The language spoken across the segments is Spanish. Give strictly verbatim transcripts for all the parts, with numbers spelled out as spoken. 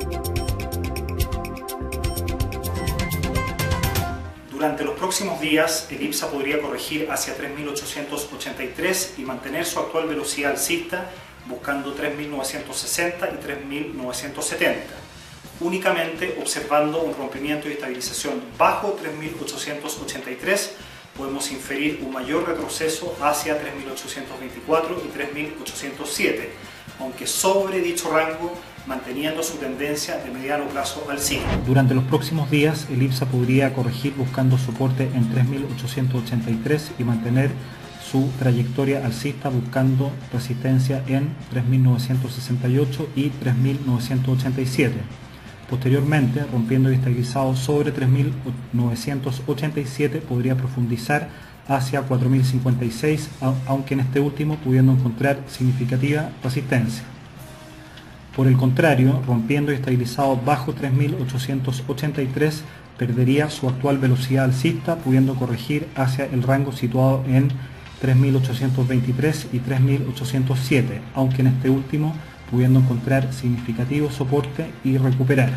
Durante los próximos días, el IPSA podría corregir hacia tres mil ochocientos ochenta y tres y mantener su actual velocidad alcista buscando tres mil novecientos sesenta y tres mil novecientos setenta, únicamente observando un rompimiento y estabilización bajo tres mil ochocientos ochenta y tres. Podemos inferir un mayor retroceso hacia tres mil ochocientos veinticuatro y tres mil ochocientos siete, aunque sobre dicho rango manteniendo su tendencia de mediano plazo alcista. Durante los próximos días, el IPSA podría corregir buscando soporte en tres mil ochocientos ochenta y tres y mantener su trayectoria alcista buscando resistencia en tres mil novecientos sesenta y ocho y tres mil novecientos ochenta y siete. Posteriormente, rompiendo y estabilizado sobre tres mil novecientos ochenta y siete, podría profundizar hacia cuatro mil cincuenta y seis, aunque en este último pudiendo encontrar significativa resistencia. Por el contrario, rompiendo y estabilizado bajo tres mil ochocientos ochenta y tres, perdería su actual velocidad alcista, pudiendo corregir hacia el rango situado en tres mil ochocientos veintitrés y tres mil ochocientos siete, aunque en este último pudiendo encontrar significativo soporte y recuperar.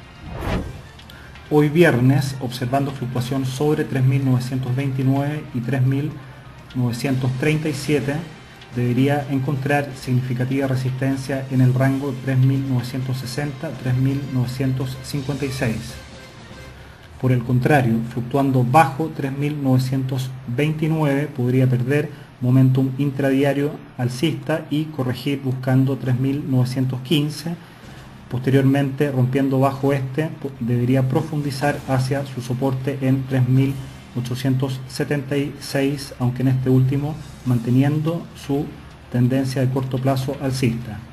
Hoy viernes, observando fluctuación sobre tres mil novecientos veintinueve y tres mil novecientos treinta y siete, debería encontrar significativa resistencia en el rango tres mil novecientos sesenta a tres mil novecientos cincuenta y seis. Por el contrario, fluctuando bajo tres mil novecientos veintinueve, podría perder momentum intradiario alcista y corregir buscando tres mil novecientos quince. Posteriormente, rompiendo bajo este, debería profundizar hacia su soporte en tres mil ochocientos setenta y seis, aunque en este último manteniendo su tendencia de corto plazo alcista.